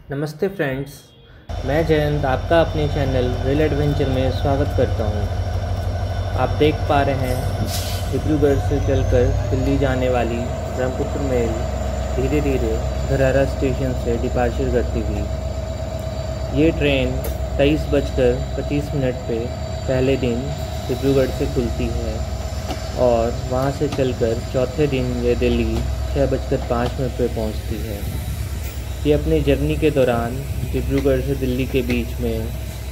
नमस्ते फ्रेंड्स, मैं जयंत आपका अपने चैनल रेल एडवेंचर में स्वागत करता हूं। आप देख पा रहे हैं डिब्रूगढ़ से चलकर दिल्ली जाने वाली ब्रह्मपुत्र मेल धीरे धीरे धरहरा स्टेशन से डिपार्चर करती हुई। ये ट्रेन 23:25 पे पहले दिन डिब्रूगढ़ से खुलती है और वहां से चलकर चौथे दिन ये दिल्ली 6:05 पे पहुंचती है। ये अपनी जर्नी के दौरान डिब्रूगढ़ से दिल्ली के बीच में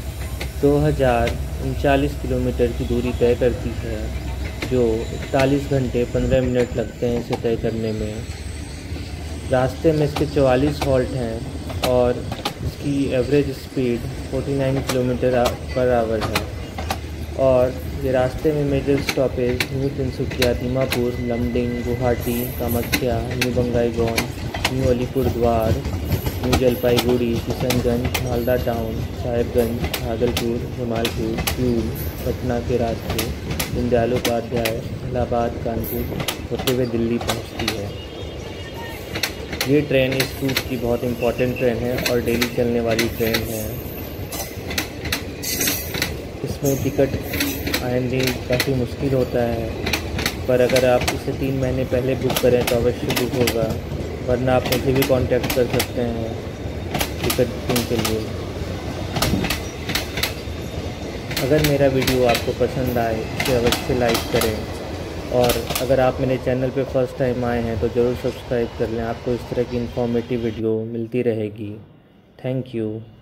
2039 किलोमीटर की दूरी तय करती है, जो 41 घंटे 15 मिनट लगते हैं इसे तय करने में। रास्ते में इसके 44 हॉल्ट हैं और इसकी average speed 49 kilometre per hour है। और ये रास्ते में major stoppage new Tinsukia, Dimapur, Lumding, Guwahati, Kamakhya, new Bongaigaon, new Alipurduar, new Jalpaiguri, Kishanganj, Malda town, Sahebganj, Bhagalpur, Jamalpur, Kiul, Patna के रास्ते दीनदयाल उपाध्याय, इलाहाबाद, कानपुर होते हुए दिल्ली पहुंचती है। ये ट्रेन इस रूट की बहुत इम्पोर्टेंट ट्रेन है और डेली चलने वाली ट्रेन है। इसमें टिकट आने काफ़ी मुश्किल होता है, पर अगर आप इसे 3 महीने पहले बुक करें तो अवश्य बुक होगा, वरना आप मुझे भी कांटेक्ट कर सकते हैं टिकट बुकिंग के लिए। अगर मेरा वीडियो आपको पसंद आए इसे अवश्य लाइक करें, और अगर आप मेरे चैनल पे फर्स्ट टाइम आए हैं तो ज़रूर सब्सक्राइब कर लें। आपको इस तरह की इन्फॉर्मेटिव वीडियो मिलती रहेगी। Thank you.